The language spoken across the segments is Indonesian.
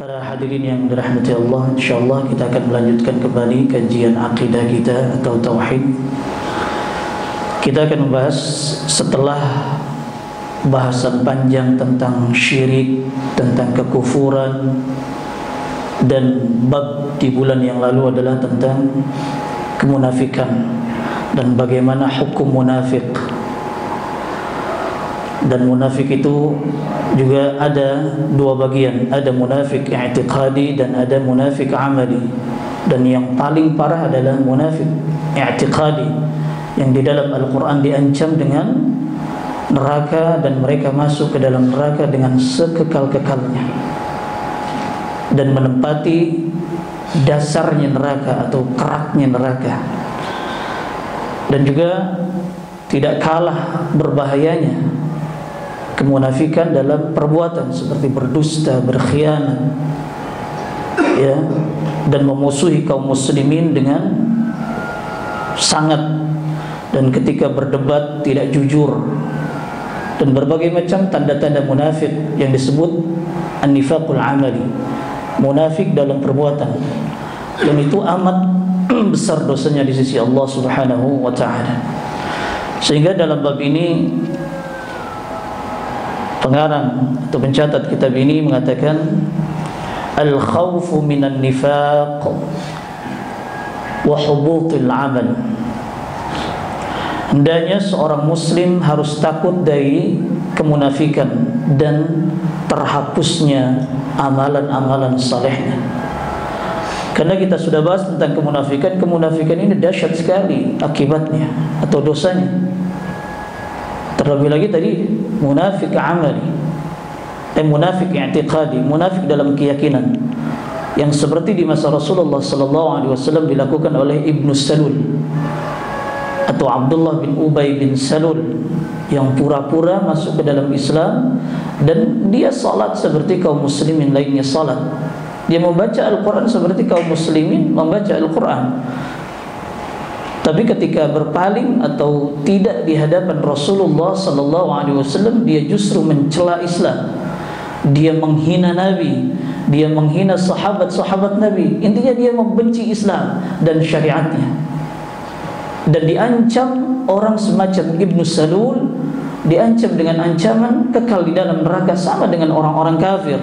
Para hadirin yang dirahmati Allah, insyaallah kita akan melanjutkan kembali kajian akidah kita atau tauhid. Kita akan membahas setelah bahasan panjang tentang syirik, tentang kekufuran, dan bab di bulan yang lalu adalah tentang kemunafikan dan bagaimana hukum munafik. Dan munafik itu juga ada dua bagian, ada munafik i'tiqadi dan ada munafik amali. Dan yang paling parah adalah munafik i'tiqadi yang di dalam Al-Quran diancam dengan neraka dan mereka masuk ke dalam neraka dengan sekekal-kekalnya dan menempati dasarnya neraka atau keraknya neraka. Dan juga tidak kalah berbahayanya kemunafikan dalam perbuatan seperti berdusta, berkhianat, ya, dan memusuhi kaum muslimin dengan sangat, dan ketika berdebat tidak jujur, dan berbagai macam tanda-tanda munafik yang disebut an-nifaqul amali, munafik dalam perbuatan, dan itu amat besar dosanya di sisi Allah Subhanahu wa taala. Sehingga dalam bab ini pengarang atau pencatat kitab ini mengatakan al-khawfu minan nifaq wa hubutil amal. Hendaknya seorang muslim harus takut dari kemunafikan dan terhapusnya amalan-amalan salehnya. Karena kita sudah bahas tentang kemunafikan, kemunafikan ini dahsyat sekali akibatnya atau dosanya. Terlebih lagi tadi munafik amali, munafik i'tiqadi, munafik dalam keyakinan, yang seperti di masa Rasulullah SAW dilakukan oleh Ibnu Salul atau Abdullah bin Ubay bin Salul, yang pura-pura masuk ke dalam Islam dan dia salat seperti kaum muslimin lainnya salat. Dia membaca Al-Quran seperti kaum muslimin membaca Al-Quran. Tapi ketika berpaling atau tidak di hadapan Rasulullah SAW, dia justru mencela Islam. Dia menghina Nabi, dia menghina sahabat-sahabat Nabi. Intinya dia membenci Islam dan syariatnya. Dan diancam orang semacam Ibnu Salul, diancam dengan ancaman kekal di dalam neraka sama dengan orang-orang kafir.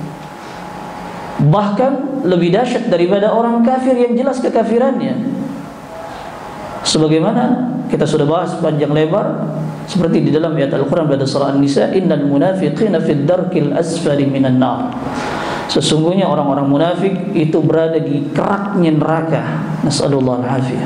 Bahkan lebih dahsyat daripada orang kafir yang jelas kekafirannya. Sebagaimana kita sudah bahas panjang lebar seperti di dalam ayat Al-Quran pada surah An-Nisa, innal munafiqina fid darkil asfali minan nar. Sesungguhnya orang-orang munafik itu berada di keraknya neraka. Nas'alullah al-afiyah.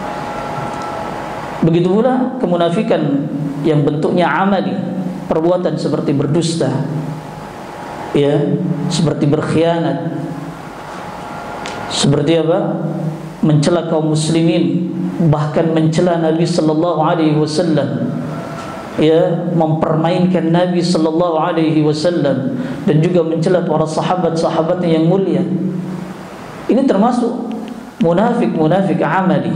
Begitu pula kemunafikan yang bentuknya amali, perbuatan seperti berdusta, ya, seperti berkhianat, seperti apa? Mencela kaum muslimin, bahkan mencela Nabi sallallahu alaihi wasallam, ya, mempermainkan Nabi sallallahu alaihi wasallam, dan juga mencela para sahabat-sahabatnya yang mulia. Ini termasuk munafik amali.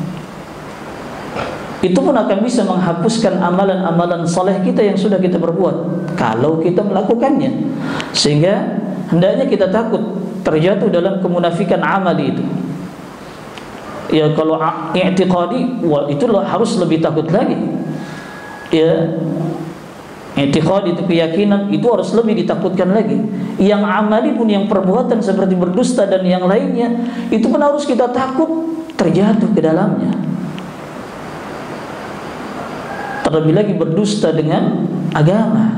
Itu pun akan bisa menghapuskan amalan-amalan saleh kita yang sudah kita perbuat kalau kita melakukannya. Sehingga hendaknya kita takut terjatuh dalam kemunafikan amali itu. Ya, kalau i'tiqadi, wah itu harus lebih takut lagi. Ya, i'tiqadi itu keyakinan, itu harus lebih ditakutkan lagi. Yang amali pun, yang perbuatan seperti berdusta dan yang lainnya, itu pun harus kita takut terjatuh ke dalamnya. Terlebih lagi berdusta dengan agama.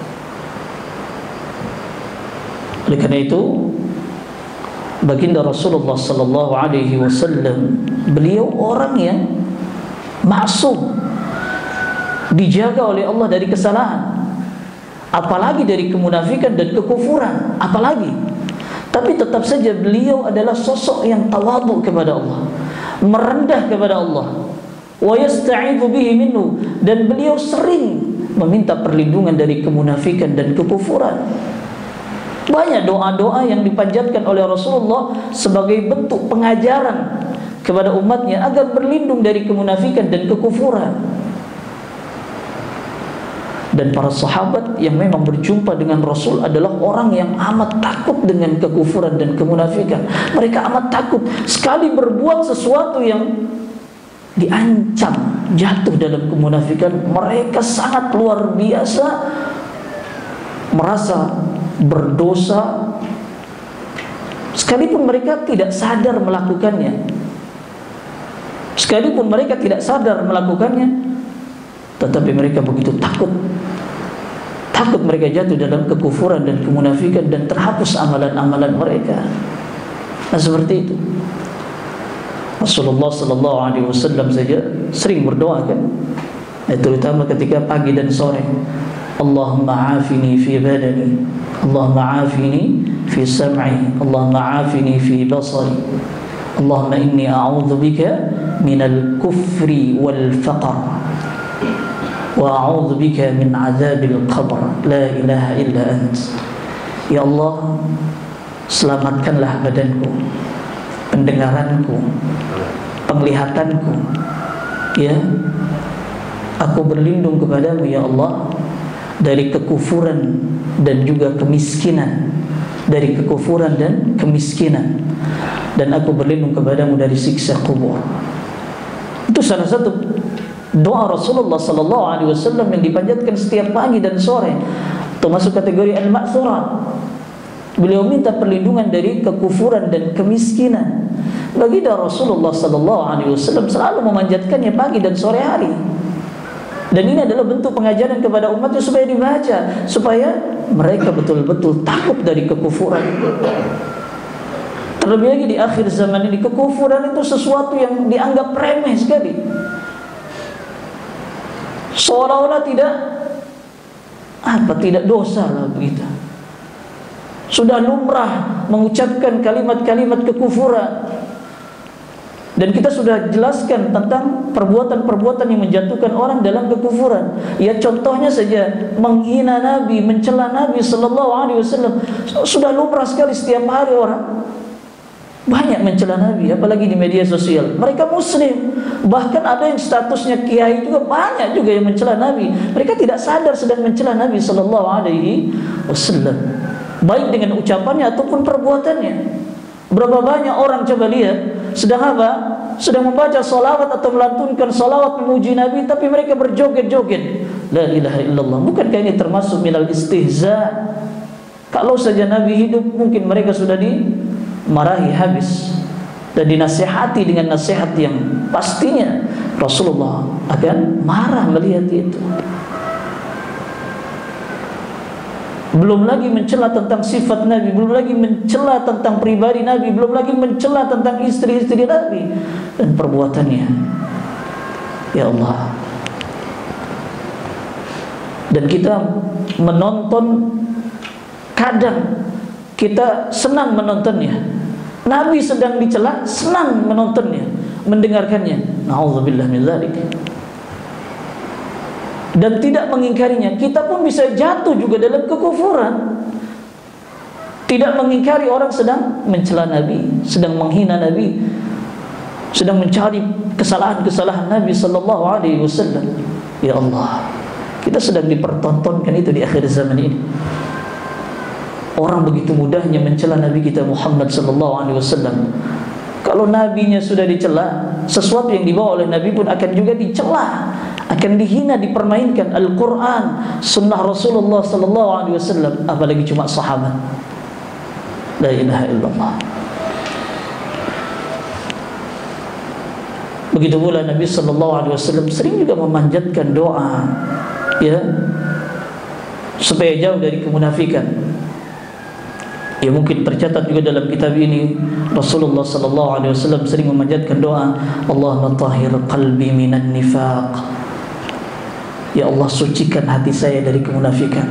Oleh karena itu, baginda Rasulullah sallallahu alaihi wasallam, beliau orang yang maksum, dijaga oleh Allah dari kesalahan, apalagi dari kemunafikan dan kekufuran, apalagi. Tapi tetap saja beliau adalah sosok yang tawadhu kepada Allah, merendah kepada Allah, wa yasta'idzu bihi minhu, dan beliau sering meminta perlindungan dari kemunafikan dan kekufuran. Banyak doa-doa yang dipanjatkan oleh Rasulullah sebagai bentuk pengajaran kepada umatnya agar berlindung dari kemunafikan dan kekufuran. Dan para sahabat yang memang berjumpa dengan Rasul adalah orang yang amat takut dengan kekufuran dan kemunafikan. Mereka amat takut. Sekali berbuat sesuatu yang diancam jatuh dalam kemunafikan, mereka sangat luar biasa merasa berdosa, sekalipun mereka tidak sadar melakukannya. Sekalipun mereka tidak sadar melakukannya, tetapi mereka begitu takut mereka jatuh dalam kekufuran dan kemunafikan dan terhapus amalan-amalan mereka. Nah, seperti itu. Rasulullah sallallahu alaihi wasallam saja sering berdoa kan, terutama ketika pagi dan sore. Allahumma afini fi badani, Allahumma afini fi sam'i, Allahumma afini fi basari, Allahumma inni a'udzu bika minal kufri wal faqr wa a'udzu bika min adzabil qabr, la ilaha illa ant. Ya Allah, selamatkanlah badanku, pendengaranku, penglihatanku, ya. Aku berlindung kepadamu ya Allah dari kekufuran dan juga kemiskinan, dari kekufuran dan kemiskinan, dan aku berlindung kepadamu dari siksa kubur. Itu salah satu doa Rasulullah sallallahu alaihi wasallam yang dipanjatkan setiap pagi dan sore, termasuk kategori al-ma'thurat. Beliau minta perlindungan dari kekufuran dan kemiskinan. Baginda Rasulullah sallallahu alaihi wasallam selalu memanjatkannya pagi dan sore hari. Dan ini adalah bentuk pengajaran kepada umatnya supaya dibaca, supaya mereka betul-betul takut dari kekufuran. Terlebih lagi di akhir zaman ini, kekufuran itu sesuatu yang dianggap remeh sekali. Seolah-olah tidak dosa lah begitu. Sudah lumrah mengucapkan kalimat-kalimat kekufuran. Dan kita sudah jelaskan tentang perbuatan-perbuatan yang menjatuhkan orang dalam kekufuran. Ya, contohnya saja menghina Nabi, mencela Nabi sallallahu alaihi wasallam. Sudah lumrah sekali setiap hari orang banyak mencela Nabi, apalagi di media sosial. Mereka muslim, bahkan ada yang statusnya kiai juga, banyak juga yang mencela Nabi. Mereka tidak sadar sedang mencela Nabi sallallahu alaihi wasallam, baik dengan ucapannya ataupun perbuatannya. Berapa banyak orang, coba lihat, sedang apa? Sedang membaca salawat atau melantunkan salawat memuji Nabi, tapi mereka berjoget-joget. La ilaha illallah. Bukankah ini termasuk minal istihza? Kalau saja Nabi hidup, mungkin mereka sudah dimarahi habis dan dinasihati dengan nasihat yang pastinya Rasulullah akan marah melihat itu. Belum lagi mencela tentang sifat Nabi, belum lagi mencela tentang pribadi Nabi, belum lagi mencela tentang istri-istri Nabi dan perbuatannya. Ya Allah. Dan kita menonton, kadang kita senang menontonnya. Nabi sedang dicela, senang menontonnya, mendengarkannya. Na'udzubillah min dzalik. Dan tidak mengingkarinya. Kita pun bisa jatuh juga dalam kekufuran. Tidak mengingkari orang sedang mencela Nabi, sedang menghina Nabi, sedang mencari kesalahan-kesalahan Nabi sallallahu alaihi wasallam. Ya Allah, kita sedang dipertontonkan itu di akhir zaman ini. Orang begitu mudahnya mencela Nabi kita Muhammad sallallahu alaihi wasallam. Kalau nabinya sudah dicela, sesuatu yang dibawa oleh Nabi pun akan juga dicela, akan dihina, dipermainkan. Al-Quran, sunnah Rasulullah sallallahu alaihi wasallam, apalagi cuma sahabat. La ilaha illallah. Begitu pula Nabi sallallahu alaihi wasallam sering juga memanjatkan doa, ya, supaya jauh dari kemunafikan. Ya, mungkin tercatat juga dalam kitab ini, Rasulullah sallallahu alaihi wasallam sering memanjatkan doa, Allahumma tahhir qalbi minan nifaq. Ya Allah, sucikan hati saya dari kemunafikan.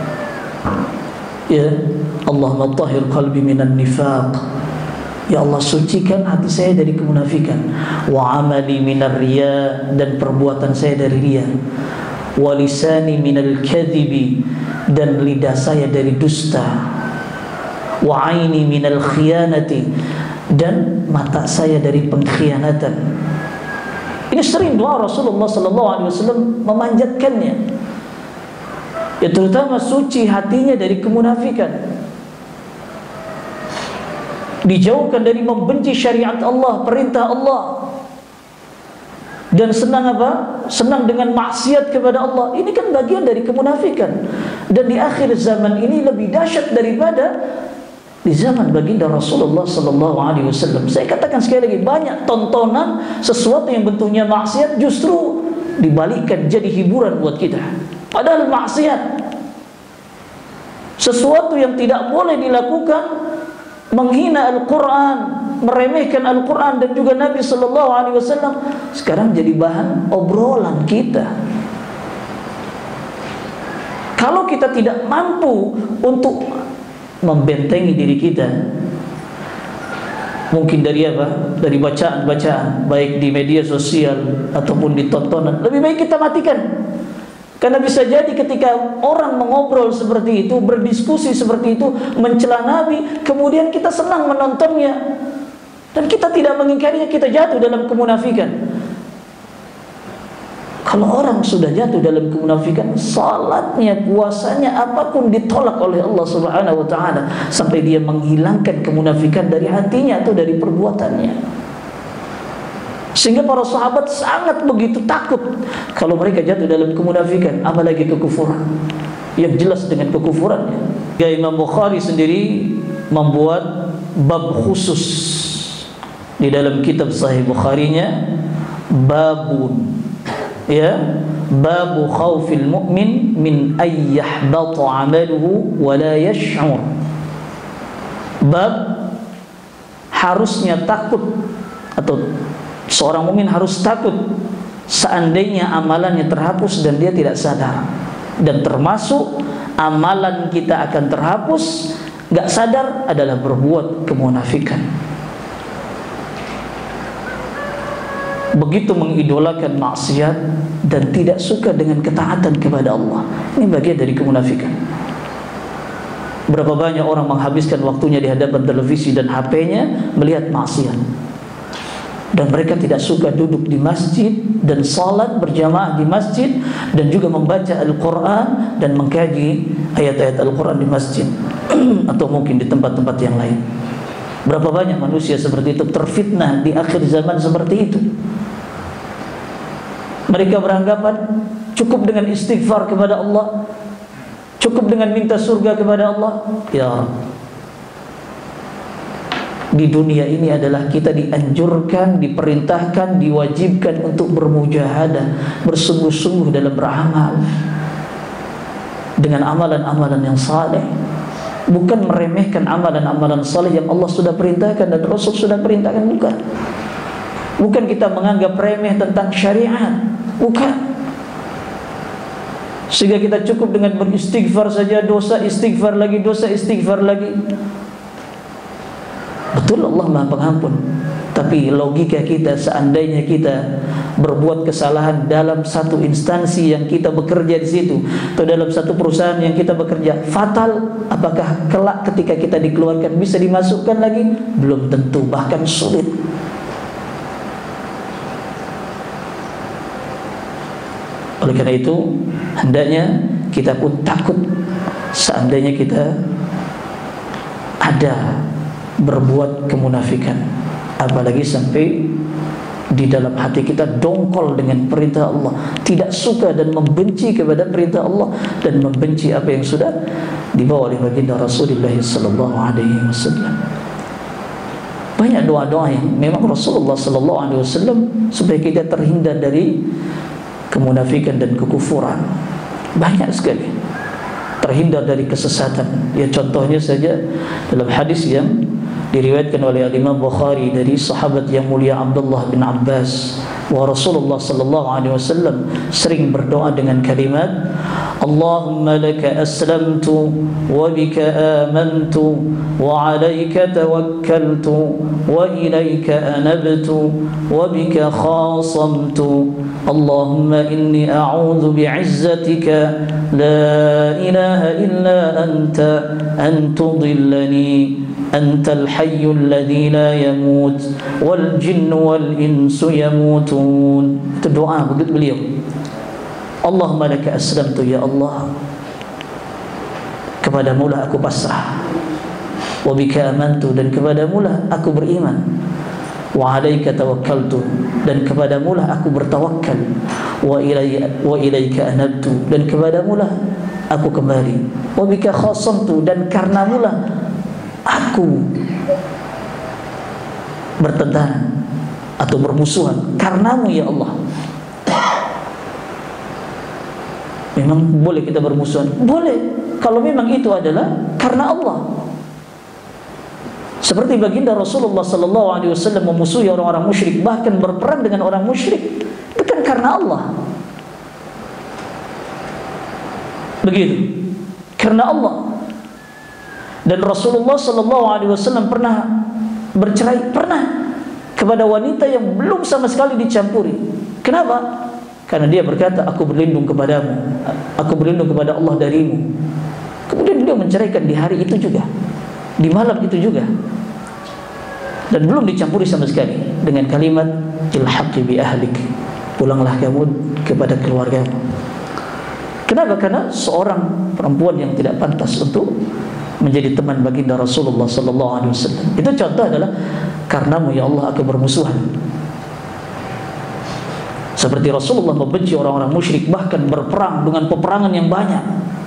Ya, Allahumma tahhir qalbi minan nifaq. Ya Allah, sucikan hati saya dari kemunafikan. Wa amali minar riya, dan perbuatan saya dari riya. Wa lisani minal kadhibi, dan lidah saya dari dusta. Wa aini minal khiyanati, dan mata saya dari pengkhianatan. Ini sering doa Rasulullah sallallahu alaihi wasallam memanjatkannya. ya terutama suci hatinya dari kemunafikan, dijauhkan dari membenci syariat Allah, perintah Allah, dan senang apa? Senang dengan maksiat kepada Allah. Ini kan bagian dari kemunafikan. Dan di akhir zaman ini lebih dahsyat daripada di zaman baginda Rasulullah sallallahu alaihi wasallam. Saya katakan sekali lagi, banyak tontonan sesuatu yang bentuknya maksiat justru dibalikkan jadi hiburan buat kita. Padahal maksiat, sesuatu yang tidak boleh dilakukan, menghina Al-Quran, meremehkan Al-Quran dan juga Nabi sallallahu alaihi wasallam, sekarang jadi bahan obrolan kita. Kalau kita tidak mampu untuk membentengi diri kita, mungkin dari apa? Dari bacaan-bacaan, baik di media sosial ataupun di tontonan, lebih baik kita matikan. Karena bisa jadi ketika orang mengobrol seperti itu, berdiskusi seperti itu, mencela Nabi, kemudian kita senang menontonnya dan kita tidak mengingkarinya, kita jatuh dalam kemunafikan. Kalau orang sudah jatuh dalam kemunafikan, salatnya, puasanya, apapun ditolak oleh Allah Subhanahu wa taala sampai dia menghilangkan kemunafikan dari hatinya atau dari perbuatannya. Sehingga para sahabat sangat begitu takut kalau mereka jatuh dalam kemunafikan, apalagi kekufuran yang jelas dengan kekufurannya. Ya, Imam Bukhari sendiri membuat bab khusus di dalam kitab Sahih Bukharinya, babun, ya, babu khaufil mu'min min ay yahbata 'amaluhu wa la yash'ur. Bab harusnya takut, atau seorang mukmin harus takut seandainya amalannya terhapus dan dia tidak sadar. Dan termasuk amalan kita akan terhapus gak sadar adalah berbuat kemunafikan. Begitu mengidolakan maksiat dan tidak suka dengan ketaatan kepada Allah, ini bagian dari kemunafikan. Berapa banyak orang menghabiskan waktunya di hadapan televisi dan HP-nya melihat maksiat, dan mereka tidak suka duduk di masjid dan salat berjamaah di masjid dan juga membaca Al-Quran dan mengkaji ayat-ayat Al-Quran di masjid atau mungkin di tempat-tempat yang lain. Berapa banyak manusia seperti itu terfitnah di akhir zaman seperti itu. Mereka beranggapan cukup dengan istighfar kepada Allah, cukup dengan minta surga kepada Allah. Ya, di dunia ini adalah kita dianjurkan, diperintahkan, diwajibkan untuk bermujahadah, bersungguh-sungguh dalam beramal dengan amalan-amalan yang saleh, bukan meremehkan amalan-amalan saleh yang Allah sudah perintahkan dan Rasul sudah perintahkan. Bukan kita menganggap remeh tentang syariat, bukan. Sehingga kita cukup dengan beristighfar saja, dosa istighfar lagi, dosa istighfar lagi. Betul, Allah Maha Pengampun. Tapi logika kita, seandainya kita berbuat kesalahan dalam satu instansi yang kita bekerja di situ, atau dalam satu perusahaan yang kita bekerja, fatal, apakah kelak ketika kita dikeluarkan bisa dimasukkan lagi? Belum tentu, bahkan sulit. Oleh karena itu, hendaknya kita pun takut seandainya kita ada berbuat kemunafikan, apalagi sampai di dalam hati kita dongkol dengan perintah Allah, tidak suka dan membenci kepada perintah Allah dan membenci apa yang sudah dibawa oleh baginda Rasulullah sallallahu alaihi wasallam. Banyak doa-doa yang memang Rasulullah sallallahu alaihi wasallam supaya kita terhindar dari kemunafikan dan kekufuran. Banyak sekali, terhindar dari kesesatan. Ya, contohnya saja dalam hadis yang diriwayatkan oleh Imam Bukhari dari sahabat yang mulia Abdullah bin Abbas, bahwa Rasulullah sallallahu alaihi wasallam sering berdoa dengan kalimat Allahumma laka aslamtu wa bika amantu wa alayka tawakkaltu wa ilayka anabtu wa bika khasamtu Allahumma inni a'udzu bi'izzatika la ilaha illa anta an tudillani antal hayyul ladzi la yamut wal jinnu wal insu yamutun. Itu doa begitu beliau. Allahumma laka aslamtu, ya Allah, kepadamu lah aku pasrah. Wa bika amantu, dan kepadamu lah aku beriman. Wa alaika tawakkaltu, dan kepadamu lah aku bertawakal. Wa ilaika anabtu, dan kepadamu lah aku kembali. Wa bika khasamtu, dan karenamu lah aku bertentang atau bermusuhan, karenamu ya Allah. Memang boleh kita bermusuhan? Boleh, kalau memang itu adalah karena Allah. Seperti baginda Rasulullah sallallahu alaihi wasallam memusuhi orang-orang musyrik, bahkan berperang dengan orang musyrik, itu kan karena Allah. Begitu, karena Allah. Dan Rasulullah sallallahu alaihi wasallam pernah bercerai, pernah, kepada wanita yang belum sama sekali dicampuri. Kenapa? Karena dia berkata, aku berlindung kepadamu, aku berlindung kepada Allah darimu. Kemudian beliau menceraikan di hari itu juga, di malam itu juga, dan belum dicampuri sama sekali, dengan kalimat ilhaqi bi ahlik, pulanglah kamu kepada keluargamu. Kenapa? Karena seorang perempuan yang tidak pantas untuk menjadi teman baginda Rasulullah sallallahu alaihi wasallam. Itu contoh adalah karenamu ya Allah aku bermusuhan. Seperti Rasulullah membenci orang-orang musyrik, bahkan berperang dengan peperangan yang banyak.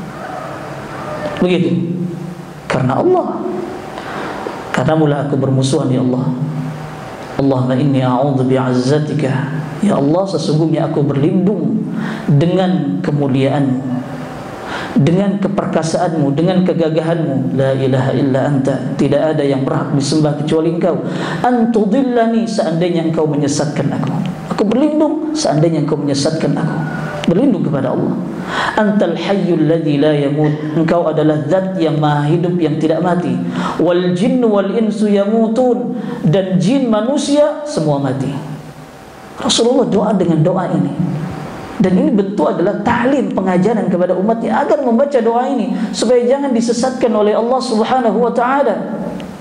Begitu, karena Allah. Karenamu lah aku bermusuhan ya Allah. Allahumma inni a'udzu bi'azzatika, ya Allah sesungguhnya aku berlindung dengan kemuliaan-Mu, dengan keperkasaanmu, dengan kegagahanmu. La ilaha illa anta, tidak ada yang berhak disembah kecuali Engkau. Antudillani, seandainya Engkau menyesatkan aku. Aku berlindung seandainya Engkau menyesatkan aku. Berlindung kepada Allah. Antal hayyul ladzi la yamut, Engkau adalah zat yang maha hidup yang tidak mati. Wal jinnu wal insu yamutun, dan jin manusia semua mati. Rasulullah doa dengan doa ini. Dan ini bentuk adalah ta'lim, pengajaran kepada umatnya agar membaca doa ini supaya jangan disesatkan oleh Allah Subhanahu wa taala.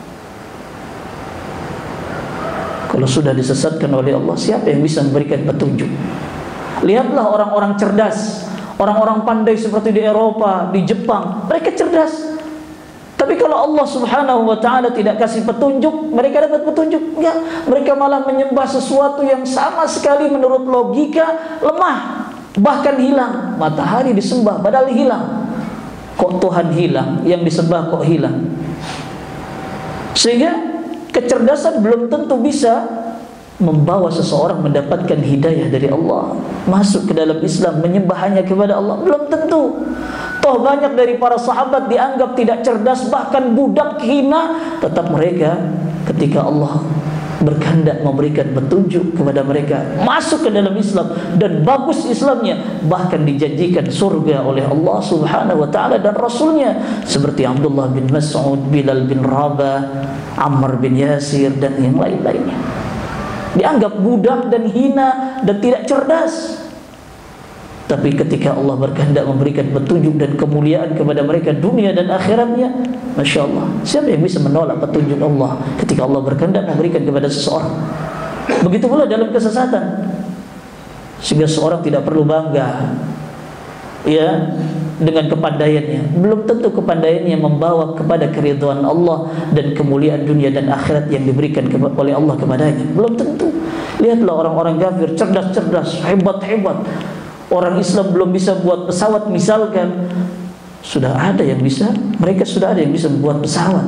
Kalau sudah disesatkan oleh Allah, siapa yang bisa memberikan petunjuk? Lihatlah orang-orang cerdas, orang-orang pandai seperti di Eropa, di Jepang, mereka cerdas. Tapi kalau Allah Subhanahu wa taala tidak kasih petunjuk, mereka dapat petunjuk? Enggak, mereka malah menyembah sesuatu yang sama sekali menurut logika lemah, bahkan hilang. Matahari disembah padahal hilang. Kok Tuhan hilang, yang disembah kok hilang? Sehingga kecerdasan belum tentu bisa membawa seseorang mendapatkan hidayah dari Allah, masuk ke dalam Islam, menyembah hanya kepada Allah, belum tentu. Toh banyak dari para sahabat dianggap tidak cerdas, bahkan budak hina, tetap mereka ketika Allah berkehendak memberikan petunjuk kepada mereka, masuk ke dalam Islam dan bagus Islamnya, bahkan dijanjikan surga oleh Allah Subhanahu wa taala dan Rasulnya, seperti Abdullah bin Mas'ud, Bilal bin Rabah, Ammar bin Yasir, dan yang lain-lainnya. Dianggap budak dan hina dan tidak cerdas. Tapi ketika Allah berkehendak memberikan petunjuk dan kemuliaan kepada mereka dunia dan akhiratnya, Masya Allah, siapa yang bisa menolak petunjuk Allah ketika Allah berkehendak memberikan kepada seseorang? Begitu pula dalam kesesatan. Sehingga seorang tidak perlu bangga ya dengan kepandaiannya. Belum tentu kepandaiannya membawa kepada keridhaan Allah dan kemuliaan dunia dan akhirat yang diberikan oleh Allah kepadanya. Belum tentu. Lihatlah orang-orang kafir, cerdas-cerdas, hebat-hebat. Orang Islam belum bisa buat pesawat misalkan, sudah ada yang bisa, mereka sudah ada yang bisa membuat pesawat.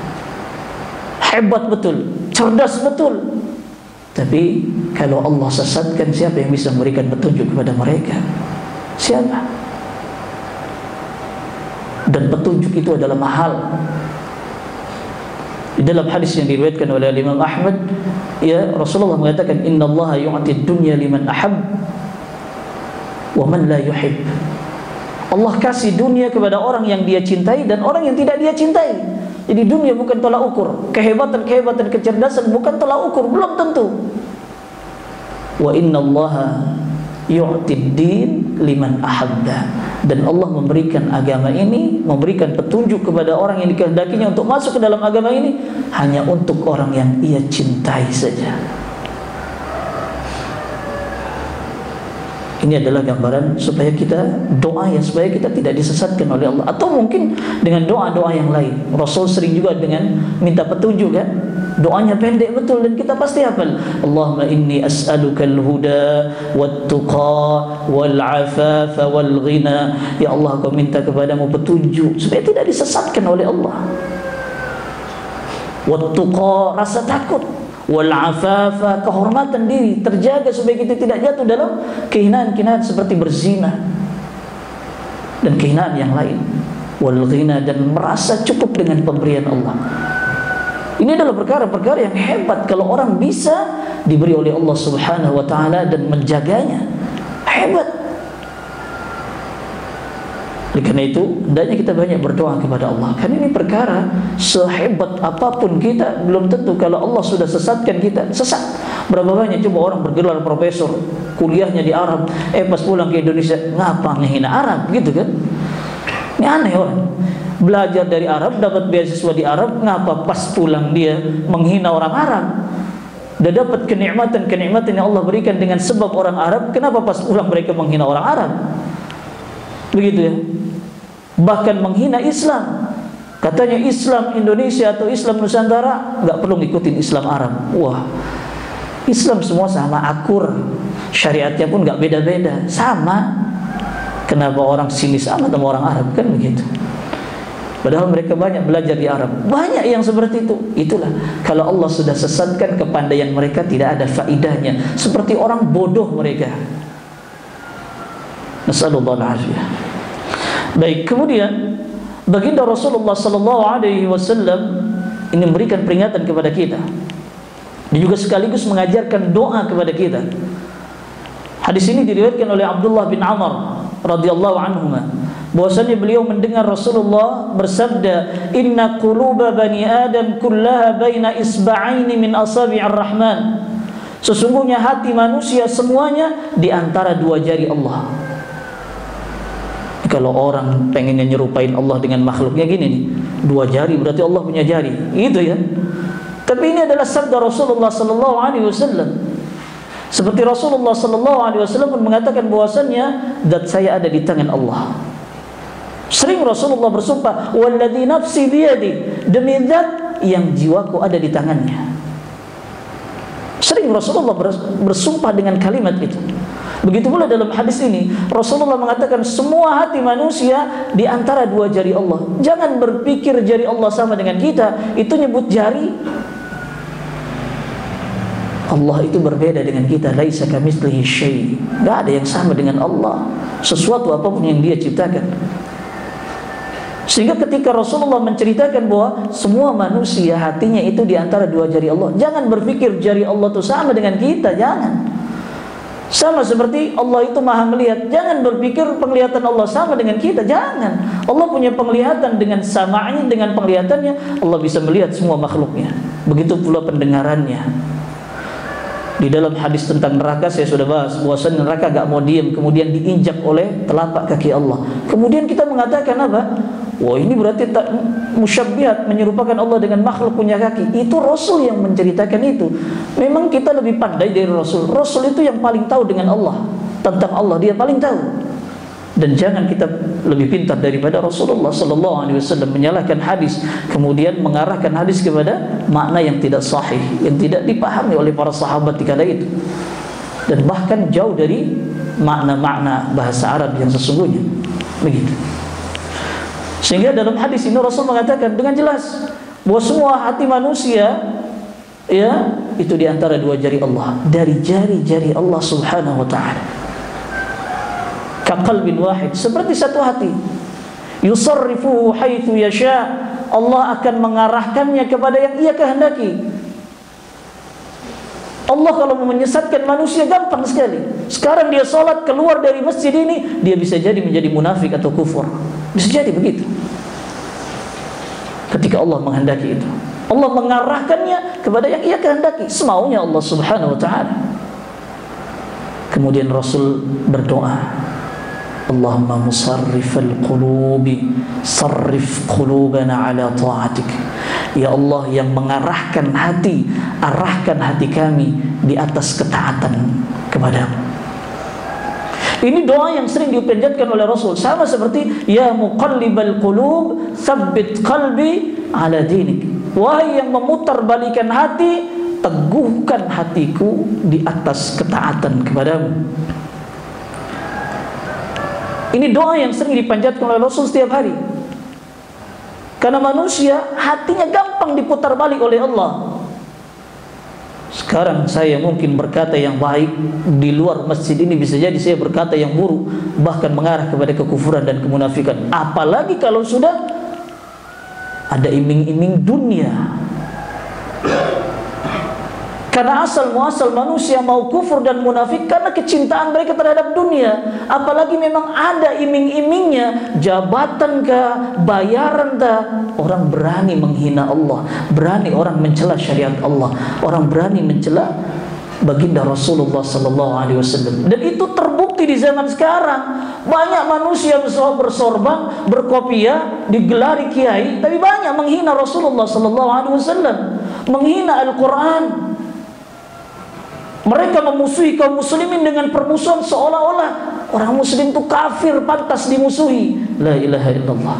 Hebat betul, cerdas betul. Tapi kalau Allah sesatkan, siapa yang bisa memberikan petunjuk kepada mereka? Siapa? Dan petunjuk itu adalah mahal. Di dalam hadis yang diriwayatkan oleh Imam Ahmad, ya, Rasulullah mengatakan, innallaha yu'ti dunya liman ahab wa man la yuhib. Allah kasih dunia kepada orang yang dia cintai dan orang yang tidak dia cintai. Jadi dunia bukan tolak ukur, kehebatan-kehebatan, kecerdasan bukan tolak ukur, belum tentu. Wa innallaha yu'tid din liman ahabba, dan Allah memberikan agama ini, memberikan petunjuk kepada orang yang dikehendakinya untuk masuk ke dalam agama ini hanya untuk orang yang ia cintai saja. Ini adalah gambaran supaya kita doa ya, supaya kita tidak disesatkan oleh Allah. Atau mungkin dengan doa-doa yang lain. Rasul sering juga dengan minta petunjuk kan. Doanya pendek betul dan kita pasti hafal. Allahumma inni as'alukal huda wat-tuqa wal-afafa wal-ghina. Ya Allah, aku minta kepadamu petunjuk supaya tidak disesatkan oleh Allah. Wat-tuqa, rasa takut. Wal-afafa, kehormatan diri, terjaga supaya kita tidak jatuh dalam kehinaan-kehinaan seperti berzina dan kehinaan yang lain. Wal-ghina, dan merasa cukup dengan pemberian Allah. Ini adalah perkara-perkara yang hebat kalau orang bisa diberi oleh Allah Subhanahu wa taala dan menjaganya. Hebat. Oleh karena itu, hendaknya kita banyak berdoa kepada Allah. Karena ini perkara sehebat apapun kita, belum tentu kalau Allah sudah sesatkan kita, sesat. Berapa banyak coba orang bergelar profesor, kuliahnya di Arab, pas pulang ke Indonesia, ngapa ngehina Arab, gitu kan? Ini aneh orang. Belajar dari Arab, dapat beasiswa di Arab, ngapa pas pulang dia menghina orang Arab? Dia dapat kenikmatan-kenikmatan yang Allah berikan dengan sebab orang Arab, kenapa pas pulang mereka menghina orang Arab? Begitu ya. Bahkan menghina Islam. Katanya Islam Indonesia atau Islam Nusantara nggak perlu ngikutin Islam Arab. Wah, Islam semua sama, akur. Syariatnya pun nggak beda-beda, sama. Kenapa orang sini sama orang Arab, kan begitu? Padahal mereka banyak belajar di Arab. Banyak yang seperti itu. Itulah kalau Allah sudah sesatkan, kepandaian mereka tidak ada faidahnya. Seperti orang bodoh mereka. Nasallallahu alaihi. Baik, kemudian baginda Rasulullah sallallahu alaihi wasallam ini memberikan peringatan kepada kita. Dia juga sekaligus mengajarkan doa kepada kita. Hadis ini diriwayatkan oleh Abdullah bin Amr radhiyallahu anhuma, bahwasanya beliau mendengar Rasulullah bersabda, "Inna quluba bani Adam kullaha baina isba'aini min asabi'ir Rahman." Sesungguhnya hati manusia semuanya di antara dua jari Allah. Kalau orang pengennya nyerupain Allah dengan makhluknya gini nih, dua jari berarti Allah punya jari, gitu ya. Tapi ini adalah sabda Rasulullah sallallahu alaihi wasallam. Seperti Rasulullah sallallahu alaihi wasallam pun mengatakan bahwasannya zat saya ada di tangan Allah. Sering Rasulullah bersumpah, "Walladzi nafsi biyadi," demi zat yang jiwaku ada di tangannya. Sering Rasulullah bersumpah dengan kalimat itu. Begitu pula dalam hadis ini Rasulullah mengatakan semua hati manusia di antara dua jari Allah. Jangan berpikir jari Allah sama dengan kita, itu nyebut jari. Allah itu berbeda dengan kita. Laisa kamitslihi syai'. Enggak ada yang sama dengan Allah. Sesuatu apapun yang Dia ciptakan. Sehingga ketika Rasulullah menceritakan bahwa semua manusia hatinya itu di antara dua jari Allah, jangan berpikir jari Allah itu sama dengan kita, jangan. Sama seperti Allah itu maha melihat, jangan berpikir penglihatan Allah sama dengan kita, jangan. Allah punya penglihatan, dengan sama'nya, dengan penglihatannya Allah bisa melihat semua makhluknya. Begitu pula pendengarannya. Di dalam hadis tentang neraka saya sudah bahas bahwasanya neraka gak mau diam, kemudian diinjak oleh telapak kaki Allah. Kemudian kita mengatakan apa? Wah, ini berarti tak musyabbihat, menyerupakan Allah dengan makhluk punya kaki. Itu Rasul yang menceritakan itu. Memang kita lebih pandai dari Rasul. Rasul itu yang paling tahu dengan Allah, tentang Allah, dia paling tahu. Dan jangan kita lebih pintar daripada Rasulullah sallallahu alaihi wasallam menyalahkan hadis, kemudian mengarahkan hadis kepada makna yang tidak sahih, yang tidak dipahami oleh para sahabat di kala itu, dan bahkan jauh dari makna-makna bahasa Arab yang sesungguhnya. Begitu. Sehingga dalam hadis ini Rasul mengatakan dengan jelas bahwa semua hati manusia ya itu di antara dua jari Allah, dari jari-jari Allah Subhanahu wa taala. Kaqalbin wahid, seperti satu hati. Yusarrifuhu haitsu yasha, Allah akan mengarahkannya kepada yang Ia kehendaki. Allah kalau menyesatkan manusia gampang sekali. Sekarang dia sholat keluar dari masjid ini, dia bisa jadi menjadi munafik atau kufur. Bisa jadi begitu. Ketika Allah menghendaki itu, Allah mengarahkannya kepada yang Ia kehendaki, semaunya Allah Subhanahu wa taala. Kemudian Rasul berdoa, Allahumma musarrifal qulubi sarrif qulubana ala ta'atik. Ya Allah yang mengarahkan hati, arahkan hati kami di atas ketaatan kepadamu. Ini doa yang sering dipanjatkan oleh Rasul, sama seperti ya muqallibal qulub tsabbit qalbi ala dinik. Wahai yang memutar balikan hati, teguhkan hatiku di atas ketaatan kepadamu. Ini doa yang sering dipanjatkan oleh Rasul setiap hari. Karena manusia hatinya gampang diputar balik oleh Allah. Sekarang saya mungkin berkata yang baik, di luar masjid ini bisa jadi saya berkata yang buruk, bahkan mengarah kepada kekufuran dan kemunafikan. Apalagi kalau sudah ada iming-iming dunia. Karena asal muasal manusia mau kufur dan munafik karena kecintaan mereka terhadap dunia. Apalagi memang ada iming-imingnya, jabatan kah, bayaran kah, orang berani menghina Allah, berani orang mencela syariat Allah, orang berani mencela baginda Rasulullah sallallahu alaihi wasallam. Dan itu terbukti di zaman sekarang. Banyak manusia bersorban, berkopiah, digelari kiai, tapi banyak menghina Rasulullah sallallahu alaihi wasallam, menghina Al-Qur'an. Mereka memusuhi kaum muslimin dengan permusuhan seolah-olah orang muslim itu kafir, pantas dimusuhi. La ilaha illallah.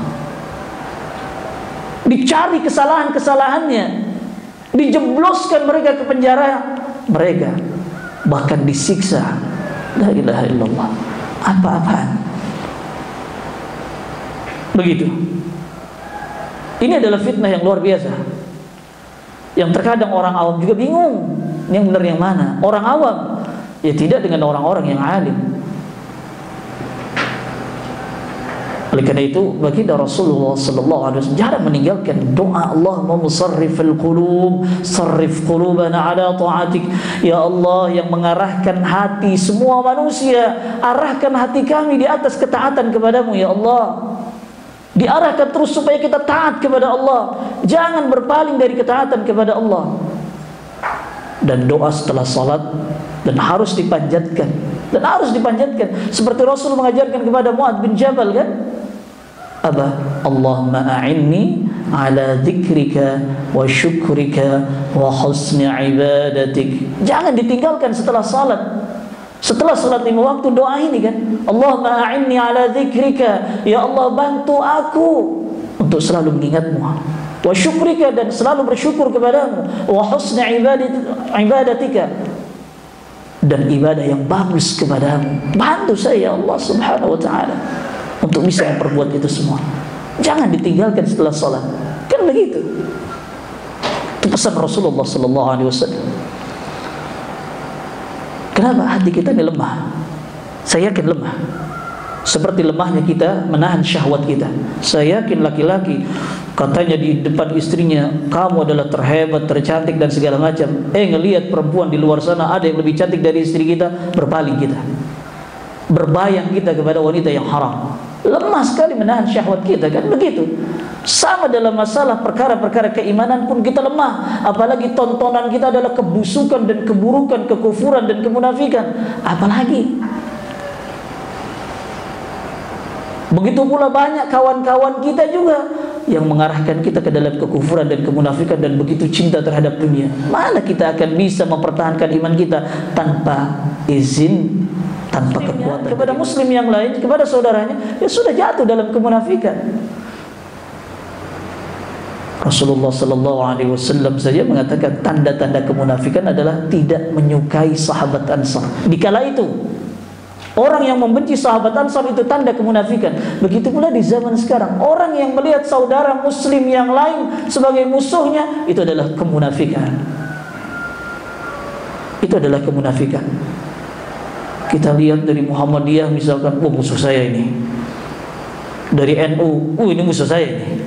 Dicari kesalahan-kesalahannya, dijebloskan mereka ke penjara mereka, bahkan disiksa. La ilaha illallah. Apa-apaan. Begitu. Ini adalah fitnah yang luar biasa, yang terkadang orang awam juga bingung yang benar yang mana. Orang awam ya tidak dengan orang-orang yang alim. Oleh karena itu baginda Rasulullah sallallahu alaihi wasallam jarang meninggalkan doa Allahumma musarrifil qulub sarrif qulubana ala ta'atik. Ya Allah yang mengarahkan hati semua manusia, arahkan hati kami di atas ketaatan kepadamu ya Allah. Diarahkan terus supaya kita taat kepada Allah, jangan berpaling dari ketaatan kepada Allah. Dan doa setelah salat dan harus dipanjatkan, seperti Rasul mengajarkan kepada Mu'adz bin Jabal kan, Allahumma a'inni ala dzikrika wa syukrika wa husni ibadatik. Jangan ditinggalkan setelah salat. Setelah salat 5 waktu doa ini kan, Allahumma a'inni ala dzikrika, ya Allah bantu aku untuk selalu mengingatmu, wa syukrika dan selalu bersyukur kepadamu, wa husni ibadatika dan ibadah yang bagus kepadamu. Bantu saya ya Allah subhanahu wa ta'ala untuk bisa memperbuat itu semua. Jangan ditinggalkan setelah salat. Kan begitu. Itu pesan Rasulullah sallallahu alaihi wasallam. Kenapa hati kita ini lemah? Saya yakin lemah. Seperti lemahnya kita menahan syahwat kita. Saya yakin laki-laki katanya di depan istrinya, kamu adalah terhebat, tercantik dan segala macam. Ngelihat perempuan di luar sana ada yang lebih cantik dari istri kita, berpaling kita, berbayang kita kepada wanita yang haram. Lemah sekali menahan syahwat kita kan begitu. Sama dalam masalah perkara-perkara keimanan pun kita lemah. Apalagi tontonan kita adalah kebusukan dan keburukan, kekufuran dan kemunafikan. Apalagi begitu pula banyak kawan-kawan kita juga yang mengarahkan kita ke dalam kekufuran dan kemunafikan dan begitu cinta terhadap dunia. Mana kita akan bisa mempertahankan iman kita tanpa izin, tanpa kekuatan kepada muslim yang lain, kepada saudaranya, ya sudah jatuh dalam kemunafikan. Rasulullah sallallahu alaihi wasallam saja mengatakan tanda-tanda kemunafikan adalah tidak menyukai sahabat Ansar. Dikala itu orang yang membenci sahabat Ansar itu tanda kemunafikan. Begitu pula di zaman sekarang, orang yang melihat saudara muslim yang lain sebagai musuhnya, itu adalah kemunafikan. Itu adalah kemunafikan. Kita lihat dari Muhammadiyah misalkan, musuh saya ini. Dari NU, ini musuh saya ini.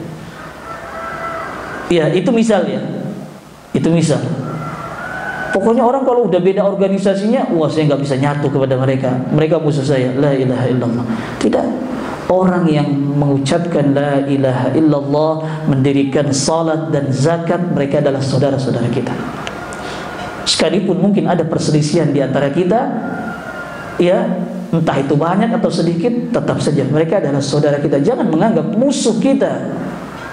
Ya, itu misalnya. Itu misal. Pokoknya orang kalau udah beda organisasinya, saya nggak bisa nyatu kepada mereka. Mereka musuh saya. La ilaha illallah. Tidak. Orang yang mengucapkan la ilaha illallah, mendirikan salat dan zakat, mereka adalah saudara-saudara kita. Sekalipun mungkin ada perselisihan di antara kita, ya, entah itu banyak atau sedikit, tetap saja mereka adalah saudara kita. Jangan menganggap musuh kita.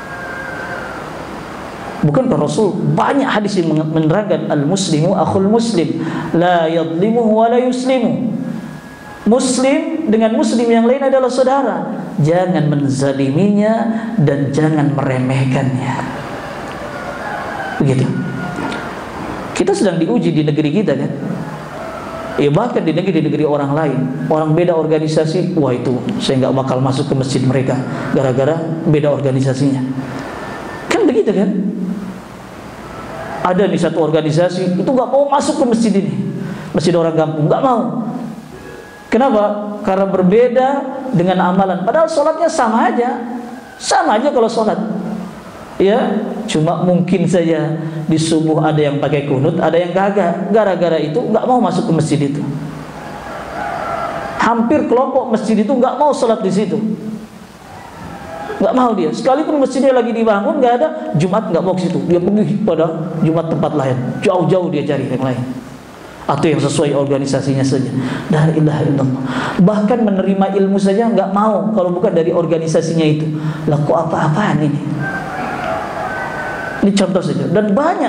Bukankah Rasul banyak hadis yang menerangkan al-muslimu akhul muslim, la yadlimuhu wa la yuslimu. Muslim dengan muslim yang lain adalah saudara. Jangan menzaliminya dan jangan meremehkannya. Begitu. Kita sedang diuji di negeri kita kan. Ya bahkan di negeri orang lain, orang beda organisasi, wah itu saya nggak bakal masuk ke masjid mereka gara-gara beda organisasinya. Kan begitu kan? Ada di satu organisasi itu nggak mau masuk ke masjid ini, masjid orang kampung, nggak mau. Kenapa? Karena berbeda dengan amalan. Padahal sholatnya sama aja kalau sholat. Ya, cuma mungkin saja di subuh ada yang pakai kunut, ada yang kagak. Gara-gara itu nggak mau masuk ke masjid itu. Hampir kelompok masjid itu nggak mau sholat di situ. Nggak mau dia. Sekalipun masjidnya lagi dibangun, nggak ada, Jumat nggak mau ke situ. Dia pergi pada Jumat tempat lain. Jauh-jauh dia cari yang lain. Atau yang sesuai organisasinya saja. La ilaha illallah. Bahkan menerima ilmu saja nggak mau kalau bukan dari organisasinya itu. Lah kok apa-apaan ini? Ini contoh saja. Dan banyak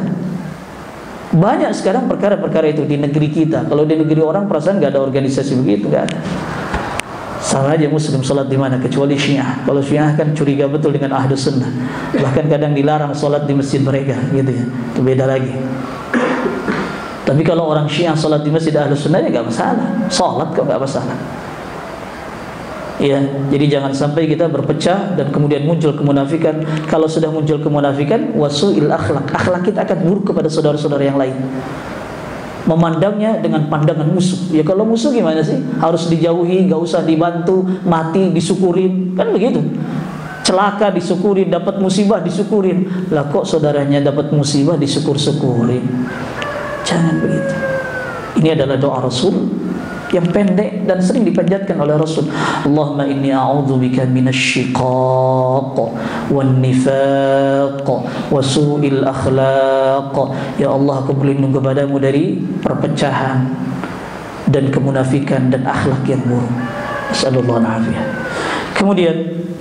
sekarang perkara-perkara itu di negeri kita. Kalau di negeri orang perasaan nggak ada organisasi begitu, nggak ada. Sama aja muslim sholat di mana kecuali Syiah. Kalau Syiah kan curiga betul dengan Ahlus Sunnah. Bahkan kadang dilarang sholat di masjid mereka, gitu ya. Itu beda lagi. Tapi kalau orang Syiah sholat di masjid Ahlus Sunnah ya nggak masalah. Sholat kok nggak masalah. Ya, jadi jangan sampai kita berpecah dan kemudian muncul kemunafikan. Kalau sudah muncul kemunafikan, wasu'il akhlak, akhlak kita akan buruk kepada saudara-saudara yang lain. Memandangnya dengan pandangan musuh. Ya kalau musuh gimana sih? Harus dijauhi, nggak usah dibantu, mati disyukurin, kan begitu. Celaka disyukurin, dapat musibah disyukurin. Lah kok saudaranya dapat musibah disyukur-syukurin? Jangan begitu. Ini adalah doa Rasul yang pendek dan sering dipanjatkan oleh Rasul. Allahumma inni a'udzubika minasyiqaq wan nifaq wa su'il akhlaq. Ya Allah, aku berlindung kepadamu dari perpecahan dan kemunafikan dan akhlak yang buruk. Nasallallahu alaihi. Kemudian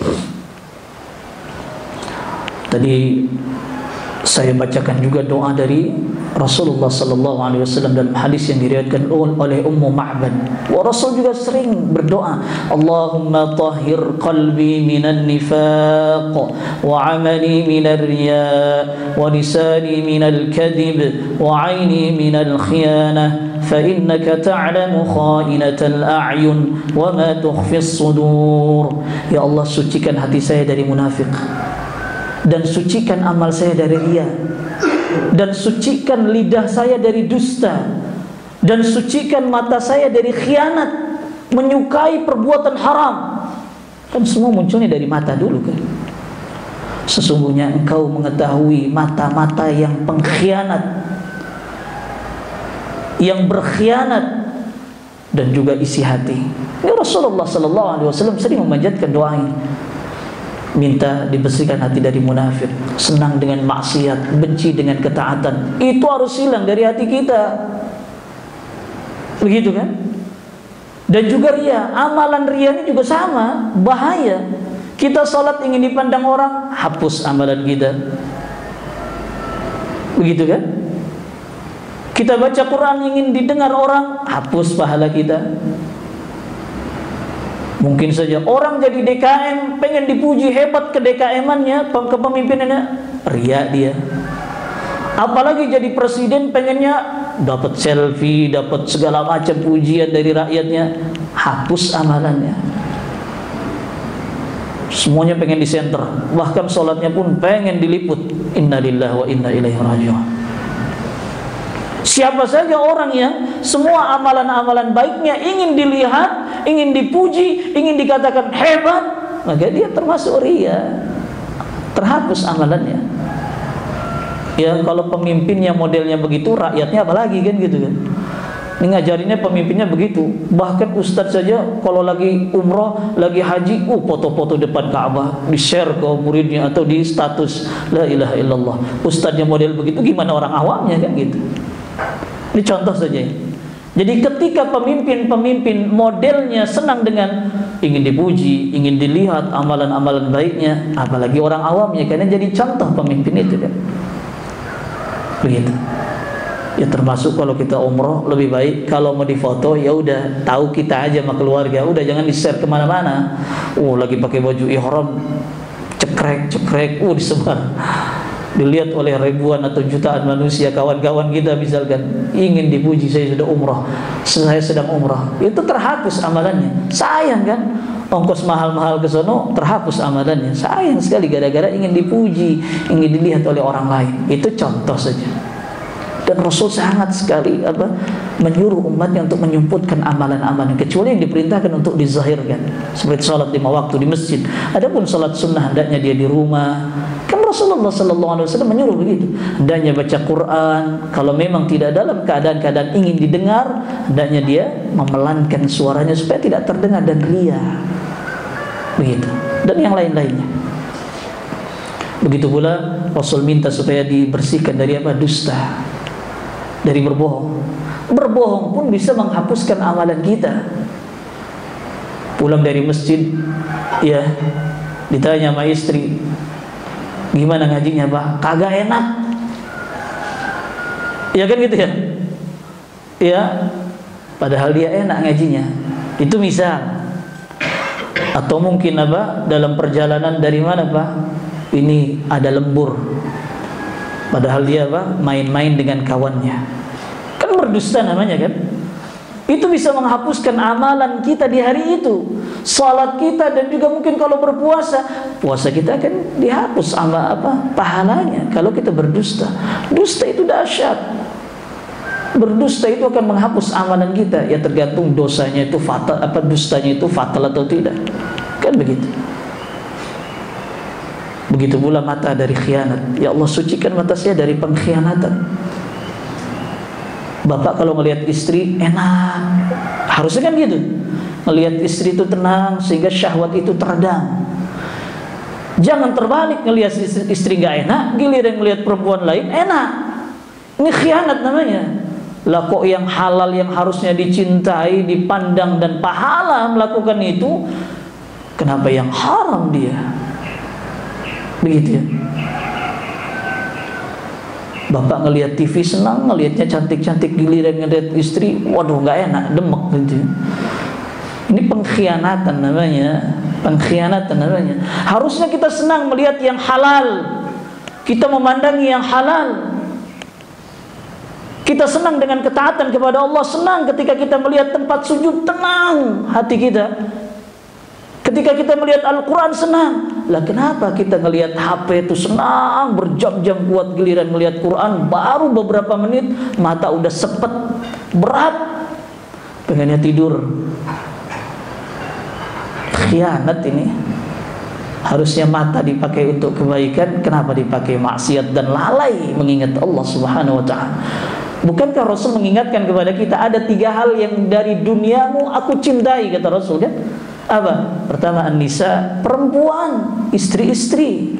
tadi saya bacakan juga doa dari Rasulullah sallallahu alaihi wasallam dalam hadis yang diriwayatkan oleh Ummu Ma'bad. Rasul juga sering berdoa, Allahumma tahhir qalbi minan nifaq wa 'amali minar riya wa lisani minal kadhib wa 'aini minal khiyanah fa innaka ta'lamu kha'inatal a'yun wa ma tukhfis sudur. Ya Allah, sucikan hati saya dari munafik dan sucikan amal saya dari riya, dan sucikan lidah saya dari dusta, dan sucikan mata saya dari khianat, menyukai perbuatan haram. Kan semua munculnya dari mata dulu kan. Sesungguhnya engkau mengetahui mata-mata yang pengkhianat, yang berkhianat, dan juga isi hati. Ini Rasulullah sallallahu alaihi wasallam sering memanjatkan doa ini. Minta dibersihkan hati dari munafik, senang dengan maksiat, benci dengan ketaatan. Itu harus hilang dari hati kita. Begitu kan? Dan juga riya, amalan riya ini juga sama, bahaya. Kita sholat ingin dipandang orang, hapus amalan kita. Begitu kan? Kita baca Quran ingin didengar orang, hapus pahala kita. Mungkin saja orang jadi DKM pengen dipuji hebat ke DKM-annya, kepemimpinannya, riya dia. Apalagi jadi presiden pengennya dapat selfie, dapat segala macam pujian dari rakyatnya, hapus amalannya. Semuanya pengen di center, bahkan sholatnya pun pengen diliput. Innalillahi wa inna ilaihi raji'un. Siapa saja orang yang semua amalan-amalan baiknya ingin dilihat, ingin dipuji, ingin dikatakan hebat, maka dia termasuk riya, terhapus amalannya. Ya kalau pemimpinnya modelnya begitu, rakyatnya apalagi kan gitu kan. Ini ngajarinnya pemimpinnya begitu. Bahkan ustadz saja kalau lagi umroh, lagi haji, foto-foto depan Ka'bah di-share ke muridnya atau di status. La ilaha illallah. Ustadznya model begitu, gimana orang awamnya kan gitu. Ini contoh saja. Jadi ketika pemimpin-pemimpin modelnya senang dengan ingin dipuji, ingin dilihat amalan-amalan baiknya, apalagi orang awamnya, karena jadi contoh pemimpin itu kan. Begitu. Ya termasuk kalau kita umroh lebih baik kalau mau difoto ya udah tahu kita aja sama keluarga, udah jangan di-share kemana-mana. Lagi pakai baju ihram cekrek disebar, dilihat oleh ribuan atau jutaan manusia, kawan-kawan kita misalkan ingin dipuji, saya sudah umroh, saya sedang umroh, itu terhapus amalannya. Sayang kan, ongkos mahal-mahal ke sono terhapus amalannya. Sayang sekali gara-gara ingin dipuji, ingin dilihat oleh orang lain. Itu contoh saja. Dan Rasul sangat sekali menyuruh umatnya untuk menyempurnakan amalan-amalan, kecuali yang diperintahkan untuk dizahirkan, seperti salat 5 waktu di masjid. Adapun salat sunnah hendaknya dia di rumah. Kan Rasulullah SAW menyuruh begitu. Hendaknya baca Quran. Kalau memang tidak dalam keadaan-keadaan ingin didengar, hendaknya dia memelankan suaranya supaya tidak terdengar dan riya. Begitu. Dan yang lain-lainnya. Begitu pula Rasul minta supaya dibersihkan dari dusta, dari berbohong. Berbohong pun bisa menghapuskan amalan kita. Pulang dari masjid, ya ditanya sama istri, gimana ngajinya Pak? Kagak enak. Ya kan gitu ya? Ya, padahal dia enak ngajinya. Itu misal. Atau mungkin dalam perjalanan dari mana Pak? Ini ada lembur. Padahal dia main-main dengan kawannya. Kan berdusta namanya kan. Itu bisa menghapuskan amalan kita di hari itu. Salat kita, dan juga mungkin kalau berpuasa, puasa kita akan dihapus pahalanya kalau kita berdusta. Dusta itu dahsyat. Berdusta itu akan menghapus amalan kita. Ya tergantung dosanya itu fatal, dustanya itu fatal atau tidak. Kan begitu. Begitu pula mata dari khianat. Ya Allah, sucikan mata saya dari pengkhianatan. Bapak kalau melihat istri enak, harusnya kan gitu. Melihat istri itu tenang sehingga syahwat itu teredam. Jangan terbalik, ngelihat istri nggak enak, giliran ngelihat perempuan lain enak. Ini khianat namanya. Lah kok yang halal, yang harusnya dicintai, dipandang dan pahala melakukan itu, kenapa yang haram dia? Begitu ya. Bapak ngelihat TV senang, ngelihatnya cantik-cantik, giliran ngelihat istri, waduh nggak enak, demek gitu. Ini pengkhianatan namanya, pengkhianatan namanya. Harusnya kita senang melihat yang halal, kita memandangi yang halal. Kita senang dengan ketaatan kepada Allah, senang ketika kita melihat tempat sujud, tenang hati kita. Ketika kita melihat Al-Quran senang. Lah kenapa kita ngelihat HP itu senang berjam-jam, kuat giliran melihat Quran baru beberapa menit mata udah sepet, berat, pengennya tidur. Khianat ini. Harusnya mata dipakai untuk kebaikan, kenapa dipakai maksiat dan lalai mengingat Allah Subhanahu wa taala? Bukankah Rasul mengingatkan kepada kita ada 3 hal yang dari duniamu aku cintai, kata Rasul kan? Apa? Pertama an-nisa, perempuan, istri-istri.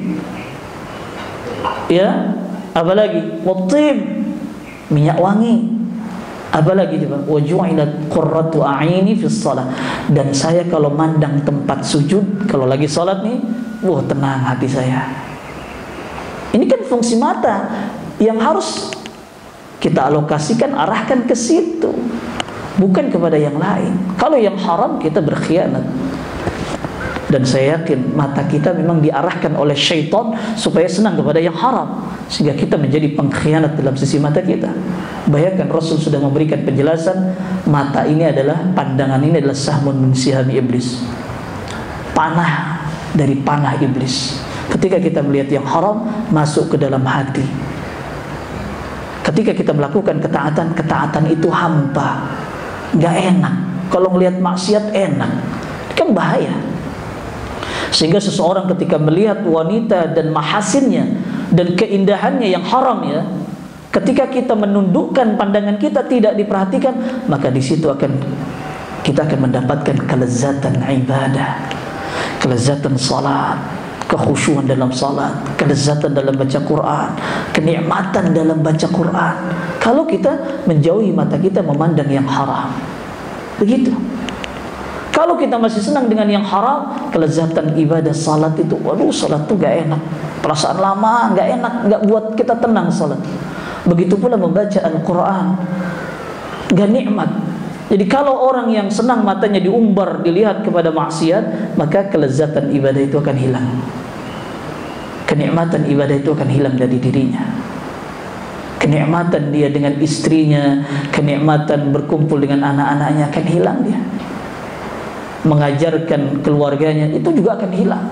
Ya, apalagi wattib, minyak wangi. Apalagi coba, wa ju'ilat qurratu a'ini fis shalah. Dan saya kalau mandang tempat sujud, kalau lagi salat nih, wah tenang hati saya. Ini kan fungsi mata yang harus kita alokasikan, arahkan ke situ, bukan kepada yang lain. Kalau yang haram kita berkhianat. Dan saya yakin mata kita memang diarahkan oleh syaitan supaya senang kepada yang haram, sehingga kita menjadi pengkhianat dalam sisi mata kita. Bayangkan Rasul sudah memberikan penjelasan, mata ini adalah, pandangan ini adalah sahmun min sihami iblis, panah dari panah iblis. Ketika kita melihat yang haram, masuk ke dalam hati. Ketika kita melakukan ketaatan, ketaatan itu hampa, nggak enak. Kalau melihat maksiat enak, itu kan bahaya. Sehingga seseorang ketika melihat wanita dan mahasinnya dan keindahannya yang haram, ya, ketika kita menundukkan pandangan kita, tidak diperhatikan, maka di situ kita akan mendapatkan kelezatan ibadah, kelezatan salat, kekhusyuan dalam salat, kelezatan dalam baca Quran, kenikmatan dalam baca Quran. Kalau kita menjauhi mata kita memandang yang haram, begitu. Kalau kita masih senang dengan yang haram, kelezatan ibadah salat itu, waduh salat tuh gak enak, perasaan lama gak enak, gak buat kita tenang salat. Begitu pula membaca Al-Quran, gak nikmat. Jadi kalau orang yang senang matanya diumbar, dilihat kepada maksiat, maka kelezatan ibadah itu akan hilang. Kenikmatan ibadah itu akan hilang dari dirinya. Kenikmatan dia dengan istrinya, kenikmatan berkumpul dengan anak-anaknya akan hilang dia. Mengajarkan keluarganya itu juga akan hilang.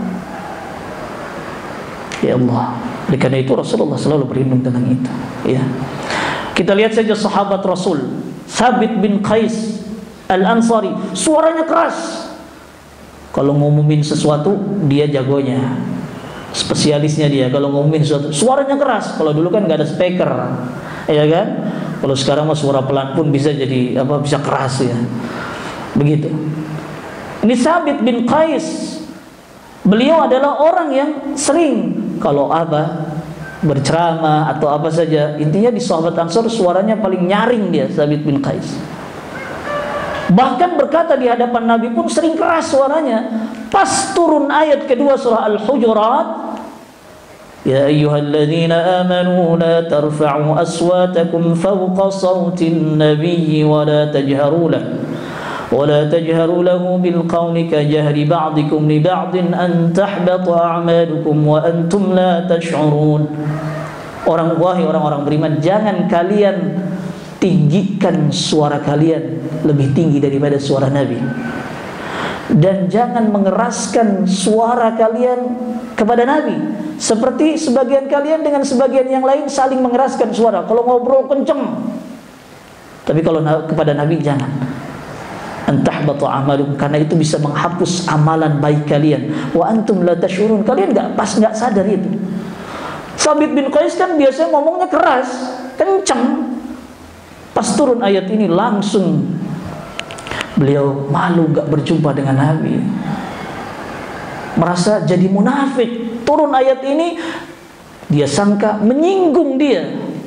Ya Allah, oleh karena itu Rasulullah selalu berlindung tentang itu. Ya, kita lihat saja sahabat Rasul, Thabit bin Qais Al-Ansari, suaranya keras. Kalau ngumumin sesuatu dia jagonya, spesialisnya dia. Kalau ngumumin sesuatu suaranya keras. Kalau dulu kan nggak ada speaker, ya kan? Kalau sekarang mah suara pelan pun bisa jadi apa, bisa keras ya. Begitu. Ini Thabit bin Qais, beliau adalah orang yang sering kalau berceramah atau apa saja, intinya di sahabat Ansar suaranya paling nyaring dia, Thabit bin Qais. Bahkan berkata di hadapan Nabi pun sering keras suaranya. Pas turun ayat kedua surah Al-Hujurat, ya ayyuhalladzina amanu la tarfa'u aswatakum fawqa sawtin nabiyyi wa la tajharu lahu ولا تجهروا له بالقول كجهر بعضكم لبعض أن تحبط أعمالكم وأنتم لا تشعرون. Wahai orang-orang beriman, jangan kalian tinggikan suara kalian lebih tinggi daripada suara Nabi, dan jangan mengeraskan suara kalian kepada Nabi seperti sebagian kalian dengan sebagian yang lain saling mengeraskan suara kalau ngobrol kenceng. Tapi kalau kepada Nabi jangan. Antahbatu amalukum, karena itu bisa menghapus amalan baik kalian. Wa antum la tashurun, kalian nggak sadar itu. Thabit bin Qais kan biasanya ngomongnya keras, kencang. Pas turun ayat ini langsung beliau malu nggak berjumpa dengan Nabi, merasa jadi munafik. Turun ayat ini dia sangka menyinggung dia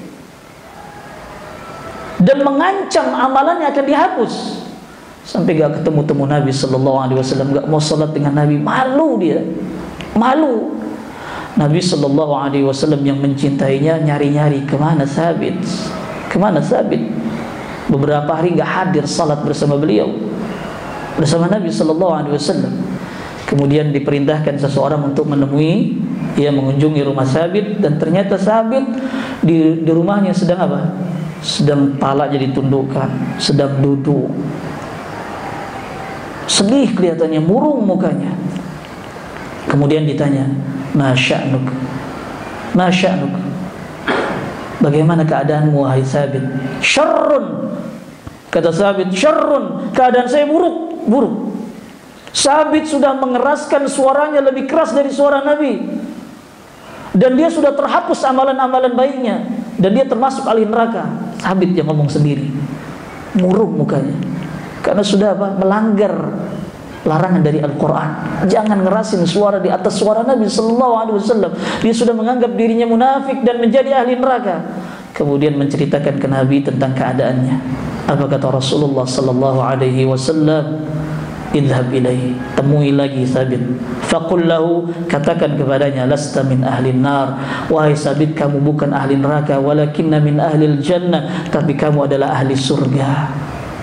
dan mengancam amalannya akan dihapus. Sampai gak ketemu Nabi Sallallahu Alaihi Wasallam, gak mau salat dengan Nabi, malu dia, malu. Nabi Sallallahu Alaihi Wasallam yang mencintainya nyari-nyari kemana Thabit, kemana Thabit. Beberapa hari gak hadir salat bersama beliau, bersama Nabi Sallallahu Alaihi Wasallam. Kemudian diperintahkan seseorang untuk menemui, ia mengunjungi rumah Thabit, dan ternyata Thabit di rumahnya sedang apa? Sedang pala jadi tundukkan, sedang duduk. Sedih kelihatannya, murung mukanya. Kemudian ditanya, "Ma sya'nuk? Ma sya'nuk?" Bagaimana keadaanmu wahai Thabit? "Syarrun." Kata Thabit, "Syarrun." Keadaan saya buruk, buruk. Thabit sudah mengeraskan suaranya lebih keras dari suara Nabi. Dan dia sudah terhapus amalan-amalan baiknya, dan dia termasuk ahli neraka. Thabit yang ngomong sendiri. Murung mukanya. Karena sudah melanggar larangan dari Al-Quran. Jangan ngerasin suara di atas suara Nabi Sallallahu Alaihi Wasallam. Dia sudah menganggap dirinya munafik dan menjadi ahli neraka. Kemudian menceritakan ke Nabi tentang keadaannya. Apa kata Rasulullah Sallallahu Alaihi Wasallam? Idhab ilaihi, temui lagi Thabit. Faqul lahu, katakan kepadanya, lasta min ahli nar. Wahai Thabit, kamu bukan ahli neraka, walakinna min ahli jannah, tapi kamu adalah ahli surga.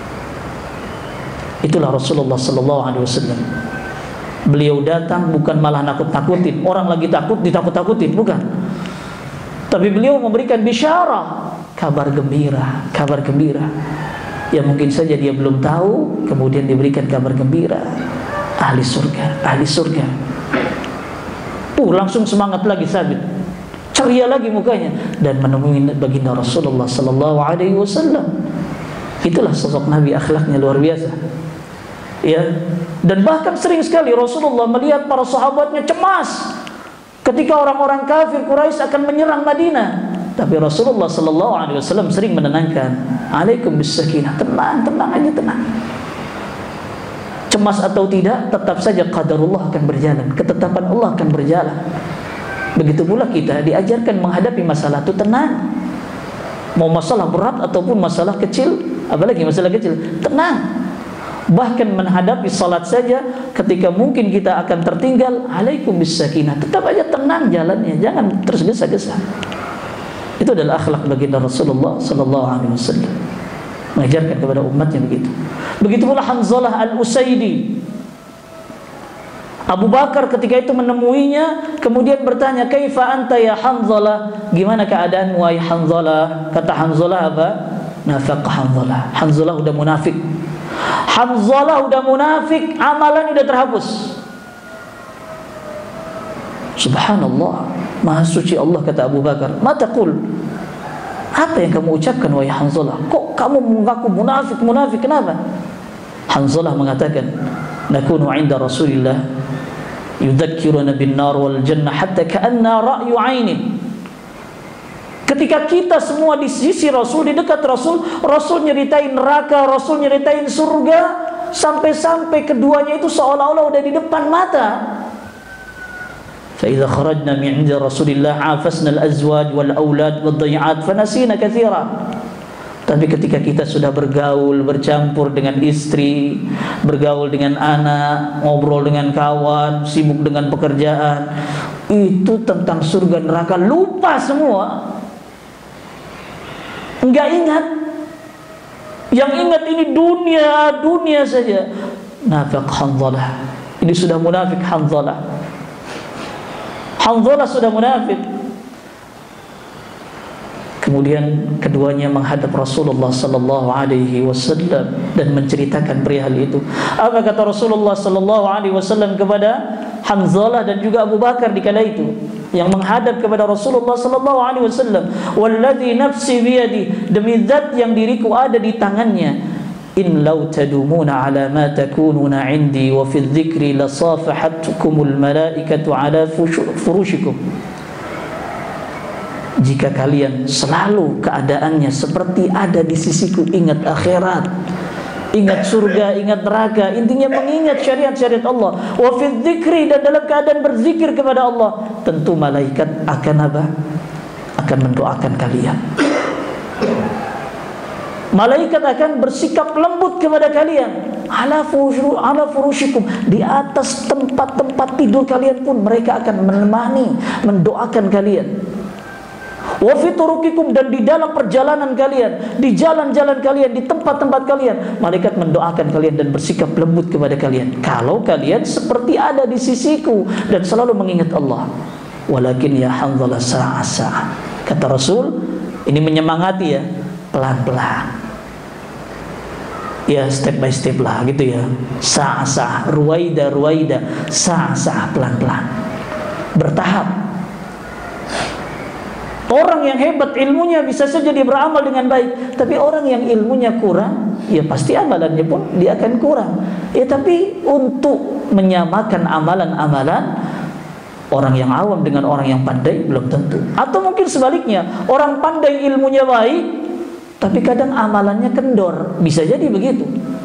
Itulah Rasulullah Sallallahu Alaihi Wasallam. Beliau datang bukan malah nakut-nakutin. Orang lagi takut ditakut-takutin, bukan. Tapi beliau memberikan bisyarah, kabar gembira, kabar gembira. Ya mungkin saja dia belum tahu, kemudian diberikan kabar gembira. Ahli surga, ahli surga. Langsung semangat lagi Thabit, ceria lagi mukanya, dan menemui baginda Rasulullah Sallallahu Alaihi Wasallam. Itulah sosok Nabi, akhlaknya luar biasa. Ya, dan bahkan sering sekali Rasulullah melihat para sahabatnya cemas ketika orang-orang kafir Quraisy akan menyerang Madinah. Tapi Rasulullah Sallallahu Alaihi Wasallam sering menenangkan, alaikum bisakinah, tenang, tenang aja, tenang. Cemas atau tidak, tetap saja qadarullah akan berjalan, ketetapan Allah akan berjalan. Begitu pula kita diajarkan menghadapi masalah itu tenang. Mau masalah berat ataupun masalah kecil, apalagi masalah kecil, tenang. Bahkan menghadapi salat saja, ketika mungkin kita akan tertinggal, alaikum bisakinah, tetap aja tenang jalannya, jangan terus gesa-gesa. Itu Itu adalah akhlak baginda Rasulullah sallallahu alaihi wasallam. Mengajarkan kepada umatnya begitu. Begitu pula Hanzalah Al-Usaidi. Abu Bakar ketika itu menemuinya, kemudian bertanya, "Kaifa anta ya Hanzalah?" Gimana keadaanmu wahai Hanzalah? Kata Hanzalah apa? Nafaq Hanzalah. Hanzalah udah munafik. Hanzalah udah munafik, amalan udah terhapus. Subhanallah, Maha suci Allah, kata Abu Bakar. "Ma taqul?" Apa yang kamu ucapkan wahai Hanzalah? Kok kamu mengaku munafik? Munafik kenapa? Hanzalah mengatakan, "Nakunu 'inda Rasulillah yudzakkiruna bin nar wal jannah hatta ka'anna ra'yu 'ainin." Ketika kita semua di sisi Rasul, di dekat Rasul, Rasul nyeritain neraka, Rasul nyeritain surga, sampai-sampai keduanya itu seolah-olah udah di depan mata. فإذا خرجنا من عند رسول الله عافسنا الأزواج والأولاد والضيعات فنسينا كثيرا. Tapi ketika kita sudah bergaul, bercampur dengan istri, bergaul dengan anak, ngobrol dengan kawan, sibuk dengan pekerjaan, itu tentang surga neraka lupa semua. Enggak ingat. Yang ingat ini dunia saja. Nafaq Hanzalah. Ini sudah munafik Hanzalah. Hanzalah sudah munafik. Kemudian keduanya menghadap Rasulullah sallallahu alaihi wasallam dan menceritakan perihal itu. Apa kata Rasulullah sallallahu alaihi wasallam kepada Hanzalah dan juga Abu Bakar di kala itu yang menghadap kepada Rasulullah sallallahu alaihi wasallam? "Walladzi nafsi biyadi," demi zat yang diriku ada di tangannya, "in law tadumuna ala ma takununa indi wa fi dzikri la safahatkumul malaikatu ala furushikum." Jika kalian selalu keadaannya seperti ada di sisiku, ingat akhirat, ingat surga, ingat neraka, intinya mengingat syariat-syariat Allah, wa fi dzikri, dan dalam keadaan berzikir kepada Allah, tentu malaikat akan apa? Akan mendoakan kalian. Malaikat akan bersikap lembut kepada kalian. Ala furushikum, di atas tempat-tempat tidur kalian pun mereka akan menemani, mendoakan kalian. Wa fi turuqikum, dan di dalam perjalanan kalian, di jalan-jalan kalian, di tempat-tempat kalian, malaikat mendoakan kalian dan bersikap lembut kepada kalian. Kalau kalian seperti ada di sisiku dan selalu mengingat Allah. Walakin ya Hanzalah sa'a-sa'a, kata Rasul, ini menyemangati ya, pelan-pelan. Ya step by step lah gitu ya. Sa'ah-sa'ah, ruwaida, sa'ah-sa'ah, pelan-pelan, bertahap. Orang yang hebat ilmunya bisa saja dia beramal dengan baik, tapi orang yang ilmunya kurang, ya pasti amalannya pun dia akan kurang. Ya tapi untuk menyamakan amalan-amalan orang yang awam dengan orang yang pandai belum tentu. Atau mungkin sebaliknya, orang pandai ilmunya baik, tapi kadang amalannya kendor, bisa jadi begitu.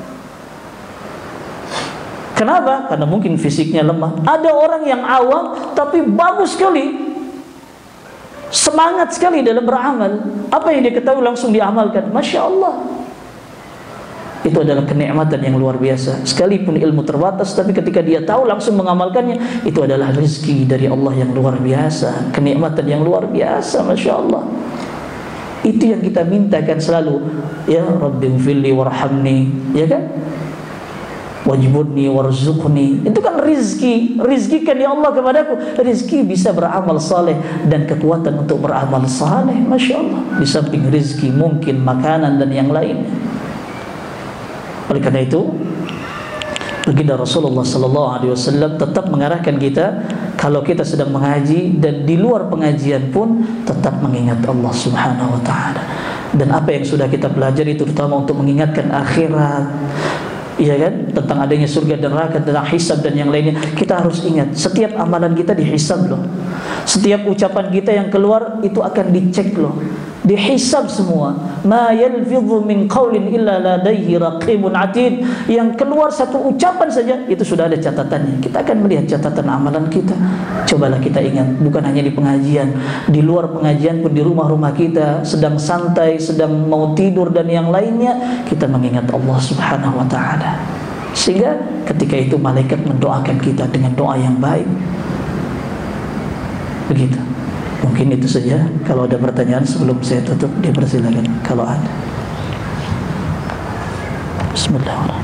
Kenapa? Karena mungkin fisiknya lemah. Ada orang yang awam tapi bagus sekali, semangat sekali dalam beramal. Apa yang dia ketahui langsung diamalkan. Masya Allah. Itu adalah kenikmatan yang luar biasa. Sekalipun ilmu terbatas, tapi ketika dia tahu langsung mengamalkannya, itu adalah rezeki dari Allah yang luar biasa, kenikmatan yang luar biasa. Masya Allah. Itu yang kita mintakan selalu. Ya Rabbighfirli warhamni, ya kan? Wajibudni warzuqni. Itu kan rizki. Rizkikan ya Allah kepadaku. Rizki bisa beramal saleh dan kekuatan untuk beramal saleh. Masya Allah. Di samping rizki mungkin makanan dan yang lain. Oleh karena itu, baginda Rasulullah SAW tetap mengarahkan kita, kalau kita sedang mengaji dan di luar pengajian pun tetap mengingat Allah Subhanahu wa taala. Dan apa yang sudah kita pelajari terutama untuk mengingatkan akhirat, iya kan, tentang adanya surga dan neraka, tentang hisab dan yang lainnya, kita harus ingat setiap amalan kita dihisab loh. Setiap ucapan kita yang keluar itu akan dicek loh, dihisab semua. Ma yalfidhu min qaulin illa ladaihi raqibun atid. Yang keluar satu ucapan saja itu sudah ada catatannya. Kita akan melihat catatan amalan kita. Cobalah kita ingat, bukan hanya di pengajian, di luar pengajian pun, di rumah-rumah kita, sedang santai, sedang mau tidur dan yang lainnya, kita mengingat Allah Subhanahu wa taala. Sehingga ketika itu malaikat mendoakan kita dengan doa yang baik. Begitu. Mungkin itu saja. Kalau ada pertanyaan sebelum saya tutup, dipersilakan kalau ada. Bismillahirrahmanirrahim.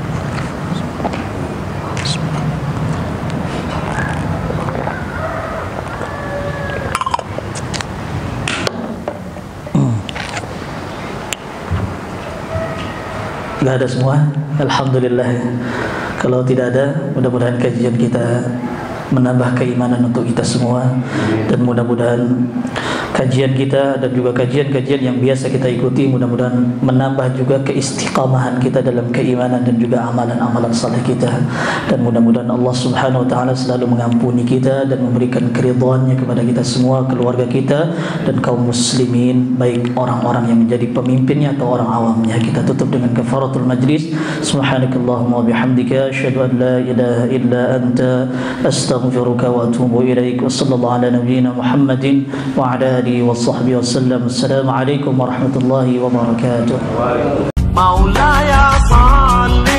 Tidak ada semua. Alhamdulillah. Kalau tidak ada, mudah-mudahan kajian kita menambah keimanan untuk kita semua, dan mudah-mudahan kajian kita dan juga kajian-kajian yang biasa kita ikuti mudah-mudahan menambah juga keistiqamahan kita dalam keimanan dan juga amalan-amalan saleh kita, dan mudah-mudahan Allah Subhanahu wa taala selalu mengampuni kita dan memberikan keridhaannya kepada kita semua, keluarga kita dan kaum muslimin, baik orang-orang yang menjadi pemimpinnya atau orang awamnya. Kita tutup dengan kafaratul majlis. Subhanakallahumma wa bihamdika asyhadu an la ilaha illa anta astaghfiruka wa atubu ilaik. Wa sallallahu ala nabiyyina Muhammadin wa ala alihi wa sahbihi wasallam. Assalamualaikum warahmatullahi wabarakatuh. Maulaya salli